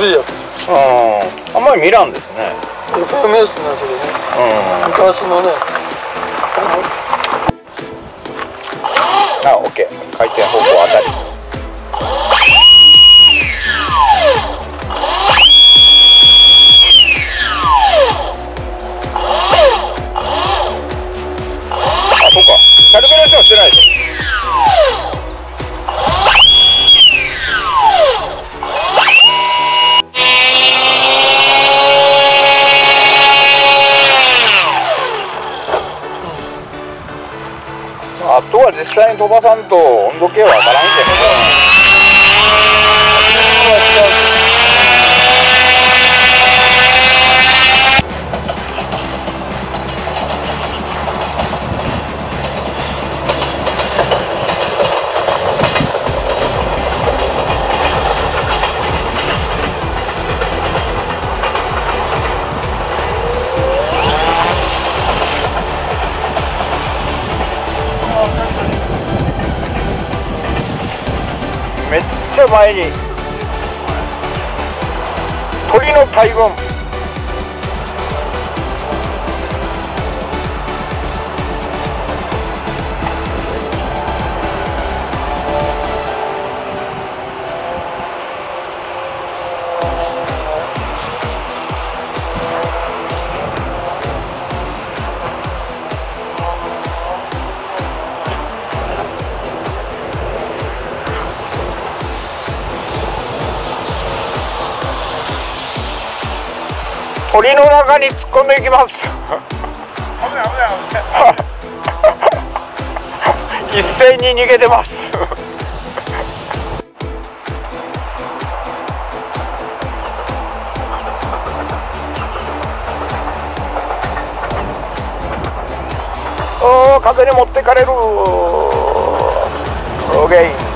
古いやつ。 あんまり見らんですね。 FMS のやつでね。昔のね。 あ、オッケー。回転方向当たり。あ、そうか。カルブレーションしてないでしょ。あとは実際に飛ばさんと温度計は分からんけどめっちゃ前に鳥の大群。鳥の中に突っ込んでいきます。一斉に逃げてます。おー、風に持ってかれる。オーケー。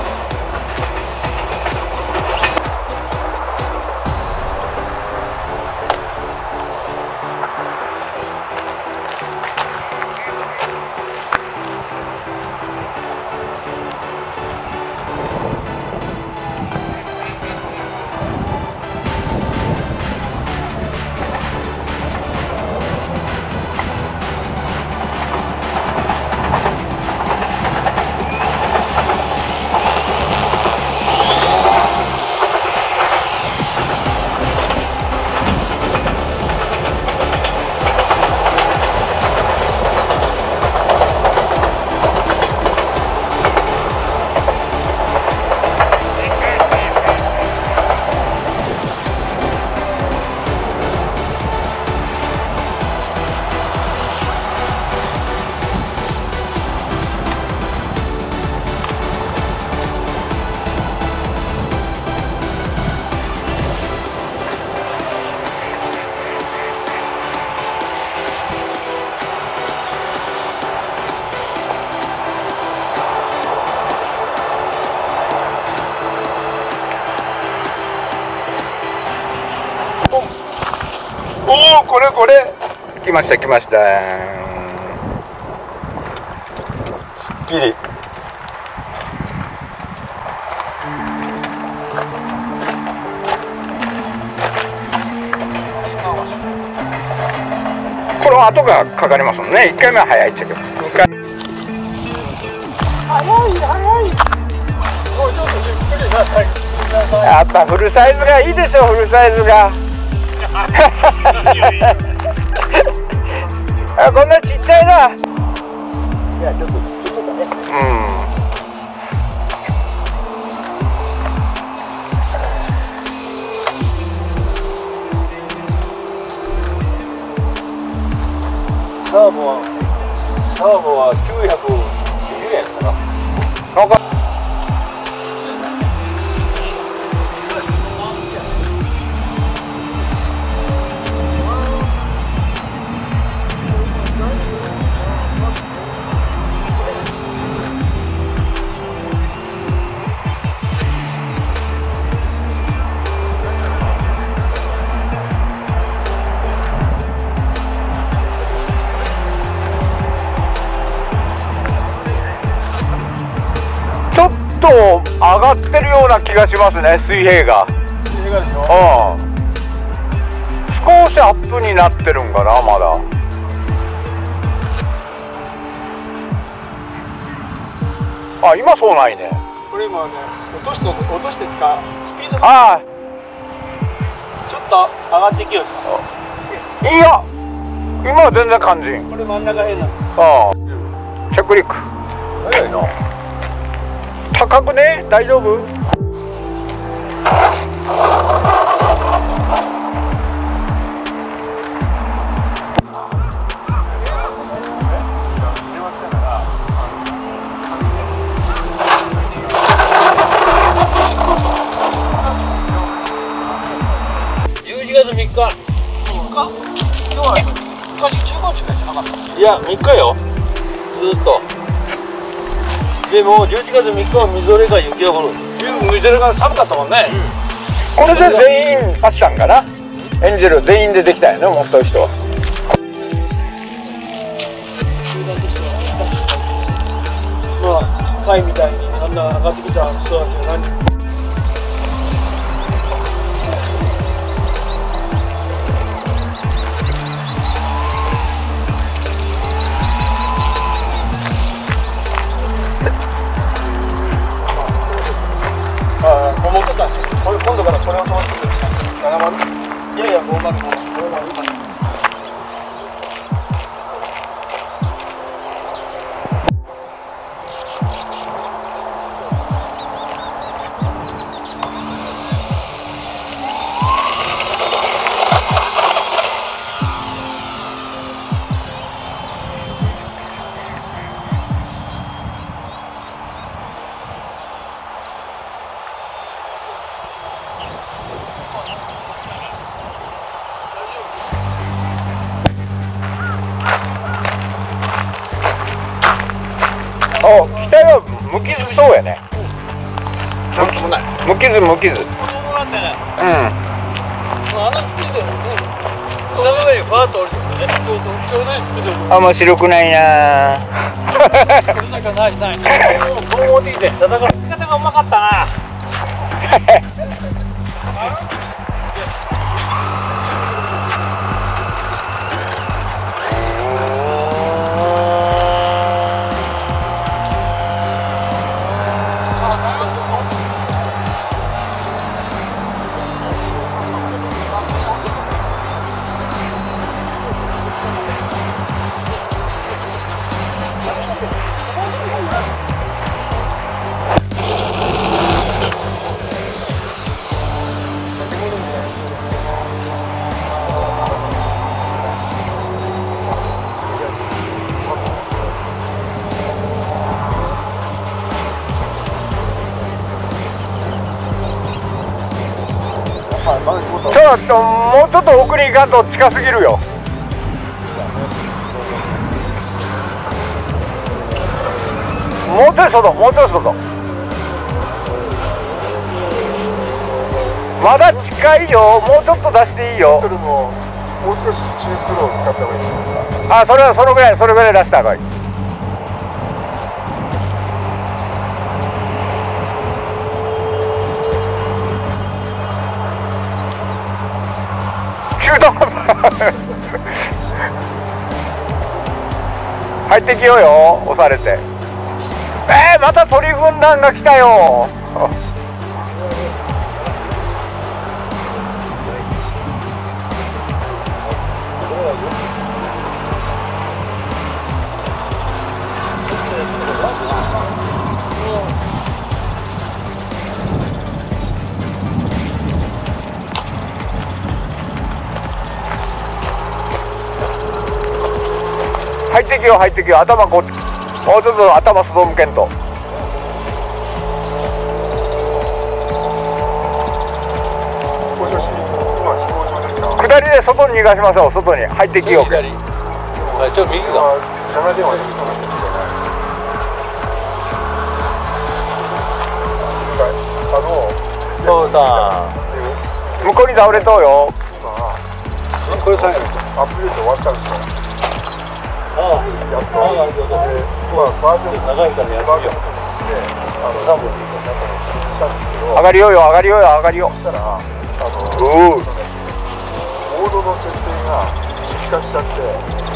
おお、これ来ました。すっきり。この後がかかりますもんね。1回目は早いっちゃけど。やっぱフルサイズがいいでしょ。フルサイズが。あ、こんなちっちゃいな。いや、ちょっとね。ターボは920円かな。なんかちょっと上がってるような気がしますね、水平が。 りがでしょ。 少しアップになってるんかな、まだ。あ、今そうないね。 これ今ね、落としてってか、スピードがああ、 ちょっと上がってきよさ。 いや、今は全然肝心。 これ真ん中変なの。 ああ、着陸。早いな。高くね、大丈夫？ 11月3日。3日？今日は昔15日ぐらいじゃなかった。いや、3日よ。ずっと。でも11月3日はみぞれが雪が降る。 みぞれが寒かったもんね。 これで全員パッションかな。エンジェル全員でできたよね、持ってる人は。 まあ、貝みたいにあんな上がってきた人たちが何？思ってた。これ今度からこれを通してください。7番？いやいや、5番、これは今。 お、機体は無傷そうやね。 なんともない。 無傷無傷。 そうなんだね。 うん。 あのスピードよね。その上にファーッと降りてくるね。そうそう、ちょうどいいスピード。 面白くないな。 なんかない。この持ってきて、戦う仕方がうまかったな。 ちょっともうちょっと奥に行かんと近すぎるよ。もうちょい外、もうちょい外。まだ近いよ。もうちょっと出していいよ。 もう少し中プロを使った方がいいですか。 あ、それぐらい出した方がいい。中途半端。入ってきようよ、押されて。また鳥軍団が来たよ。入ってきよう、頭こっち、もうちょっと頭外向けんと。下りで外に逃がしましょう。外に入ってきよう。 ちょっと右が。 斜め電話できそうなんですよね。 そうだ。 向こうに倒れとうよ。 これ最後アップデート終わったんですよ。やっと。バージョン長いからやってみよう。 上がりようよ、上がりようよ、上がりよう。 そしたらおお、 モードの設定が激化しちゃって、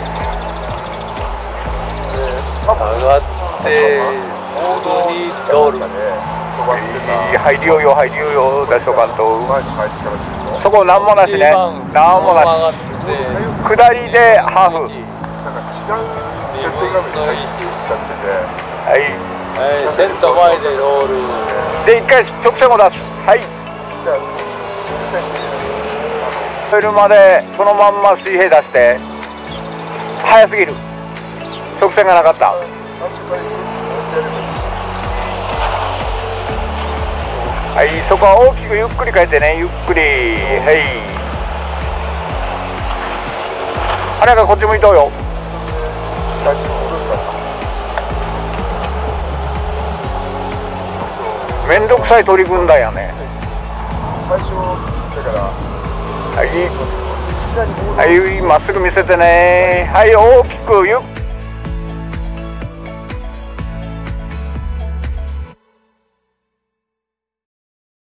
多分上がってモードにロール飛ばしてた入りようよ入りようよ、ダッシュカント。 前の配置からすると、 そこなんもなしね、なんもなし。下りでハーフ。 なんか違う設定画面に入っていっちゃってて、 はい。 はい、センター前でロール。 で、一回直線を出す。はい。 じゃあ線に越えるまでそのまんま水平出して。早すぎる。直線がなかった。はい、そこは大きくゆっくり変えてね、ゆっくり。はい。あれがこっち向いとうよ。 最初に戻るから。 めんどくさい取り組んだんやね。 最初だから、 はい、はい、まっすぐ見せてね。はい、大きくゆっ